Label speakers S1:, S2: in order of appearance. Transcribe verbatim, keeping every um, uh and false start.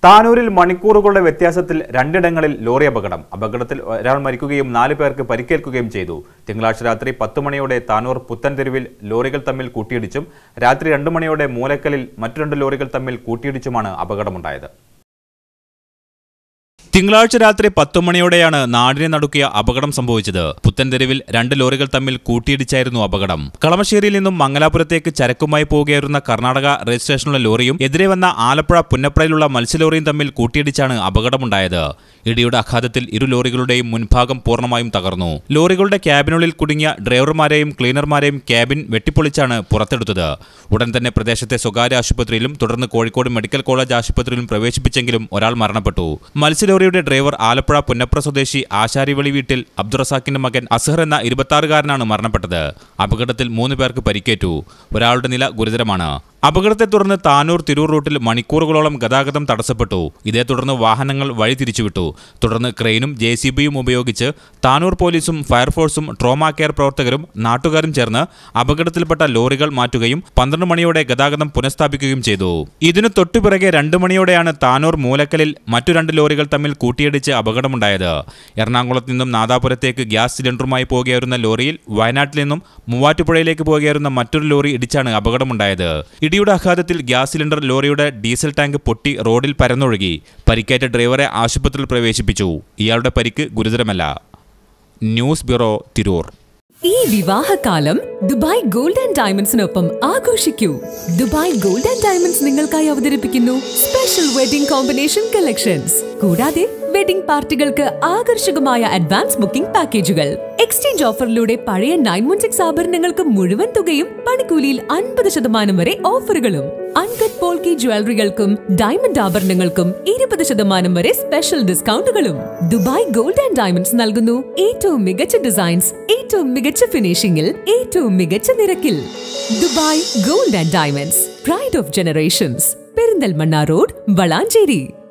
S1: താനൂരിൽ മണിക്കൂറുകളുടെ വ്യത്യാസത്തിൽ രണ്ടിടങ്ങളിൽ ലോറി അപകടം. അപകടത്തിൽ ഒരാൾ മരിക്കുകയും നാല് പേർക്ക് പരിക്കേൽക്കുകയും ചെയ്തു. തിങ്കളാഴ്ച രാത്രി പത്ത് മണിയോടെ താനൂർ പുത്തൻതെരുവിൽ ലോറികൾ തമ്മിൽ കൂട്ടിയിടിച്ചും രാത്രി രണ്ട് മണിയോടെ മൂലക്കലിൽ മറ്റു രണ്ട് ലോറികൾ തമ്മിൽ കൂട്ടിയിടിച്ചുമാണ് അപകടമുണ്ടായത്. തിങ്കളാഴ്ച രാത്രി പത്തു മണിയോടെയാണ് നാടിനെ നടുക്കിയ അപകടം സംഭവിച്ചത്. പുത്തൻതെരുവിൽ രണ്ട് ലോറികൾ തമ്മിൽ കൂട്ടിയിടിച്ചായിരുന്നു അപകടം. കളമശ്ശേരിയിൽ നിന്നും മംഗലാപുരത്തേക്ക് ചരക്കുമായി പോവുകയായിരുന്ന കർണാടക രജിസ്ട്രേഷനുള്ള ലോറിയും എതിരെ വന്ന ആലപ്പുഴ പുന്നപ്രയിലുള്ള മത്സ്യലോറിയും തമ്മിൽ കൂട്ടിയിടിച്ചാണ് അപകടമുണ്ടായത്. ഇടിയുടെ ആഘാതത്തിൽ ഇരു ലോറികളുടെയും മുൻഭാഗം പൂർണ്ണമായും തകർന്നു. ലോറികളുടെ ക്യാബിനുള്ളിൽ കുടുങ്ങിയ ഡ്രൈവർമാരെയും ക്ലീനർമാരെയും ക്യാബിൻ വെട്ടിപ്പൊളിച്ചാണ് പുറത്തെടുത്തത്. ഉടൻ തന്നെ പ്രദേശത്തെ സ്വകാര്യ ആശുപത്രിയിലും തുടർന്ന് കോഴിക്കോട് മെഡിക്കൽ കോളേജ് ആശുപത്രിയിലും പ്രവേശിപ്പിച്ചെങ്കിലും ഒരാൾ മരണപ്പെട്ടു. മത്സ്യലോറിയുടെ ഡ്രൈവർ ആലപ്പുഴ പുന്നപ്ര സ്വദേശി ആശാരിവളി വീട്ടിൽ അബ്ദുറസാഖിന്റെ മകൻ അസ്ഹർ എന്ന ഇരുപത്തിയാറുകാരനാണ് മരണപ്പെട്ടത്. അപകടത്തിൽ മൂന്ന് പേർക്ക് പരിക്കേറ്റു. ഒരാളുടെ നില ഗുരുതരമാണ്. അപകടത്തെ തുടർന്ന് താനൂർ തിരൂർ റൂട്ടിൽ മണിക്കൂറുകളോളം ഗതാഗതം തടസ്സപ്പെട്ടു. ഇതേ തുടർന്ന് വാഹനങ്ങൾ വഴി തിരിച്ചുവിട്ടു. തുടർന്ന് ക്രെയിനും ജെ സി ബിയും ഉപയോഗിച്ച് താനൂർ പോലീസും ഫയർഫോഴ്സും ട്രോമാ കെയർ പ്രവർത്തകരും നാട്ടുകാരും ചേർന്ന് അപകടത്തിൽപ്പെട്ട ലോറികൾ മാറ്റുകയും പന്ത്രണ്ട് മണിയോടെ ഗതാഗതം പുനഃസ്ഥാപിക്കുകയും ചെയ്തു. ഇതിനു തൊട്ടുപിറകെ രണ്ട് മണിയോടെയാണ് താനൂർ മൂലക്കലിൽ മറ്റു രണ്ട് ലോറികൾ തമ്മിൽ കൂട്ടിയിടിച്ച് അപകടമുണ്ടായത്. എറണാകുളത്ത് നിന്നും നാദാപുരത്തേക്ക് ഗ്യാസ് സിലിണ്ടറുമായി പോകുകയായിരുന്ന ലോറിയിൽ വയനാട്ടിൽ നിന്നും മൂവാറ്റുപുഴയിലേക്ക് പോകുകയായിരുന്ന മറ്റൊരു ലോറി ഇടിച്ചാണ് അപകടമുണ്ടായത്. ഇടിയുടെ ആഘാതത്തിൽ ഗ്യാസ് സിലിണ്ടർ ലോറിയുടെ ഡീസൽ ടാങ്ക് പൊട്ടി റോഡിൽ പരന്നൊഴുകി. പരിക്കേറ്റ ഡ്രൈവറെ ആശുപത്രിയിൽ പ്രവേശിപ്പിച്ചു. ഇയാളുടെ പരിക്ക് ഗുരുതരമല്ല. News bureau, Tirur.
S2: ഈ വിവാഹകാലം ദുബായ് ഗോൾഡ് ആൻഡ് ഡയമണ്ട്സിനൊപ്പം ആഘോഷിക്കൂ. ദുബായ് ഗോൾഡ് ആൻഡ് ഡയമണ്ട്സ് നിങ്ങൾക്കായി അവതരിപ്പിക്കുന്നു സ്പെഷ്യൽ വെഡിംഗ് കോമ്പിനേഷൻ കളക്ഷൻസ്. കൂടാതെ വെഡിംഗ് പാർട്ടികൾക്ക് ആകർഷകമായ അഡ്വാൻസ് ബുക്കിംഗ് പാക്കേജുകൾ. എക്സ്ചേഞ്ച് ഓഫറിലൂടെ പഴയ നയൻ വൺ സിക്സ് ആഭരണങ്ങൾക്ക് മുഴുവൻ തുകയും പണിക്കൂലിയിൽ അൻപത് ശതമാനം വരെ ഓഫറുകളും. അൺകട്ട് പോൾക്കി ജ്വല്ലറികൾക്കും ഡയമണ്ട് ആഭരണങ്ങൾക്കും ഇരുപത് ശതമാനം വരെ സ്പെഷ്യൽ ഡിസ്കൗണ്ടുകളും. ദുബായ് ഗോൾഡ് ആൻഡ് ഡയമണ്ട്സ് നൽകുന്നു ഏറ്റവും മികച്ച ഡിസൈൻസ്, ഏറ്റവും മികച്ച ഫിനിഷിംഗിൽ, ഏറ്റവും മികച്ച നിരക്കിൽ. Dubai gold and diamonds, pride of generations, Perinthalmanna road, Valanchery.